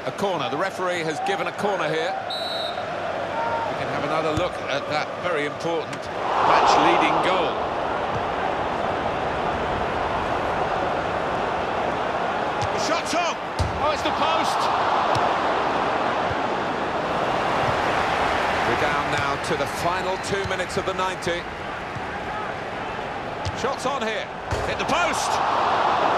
a corner. The referee has given a corner here. We can have another look at that very important match-leading goal. The shot's on! Oh, it's the post! We're down now to the final 2 minutes of the 90. Shots on here. Hit the post!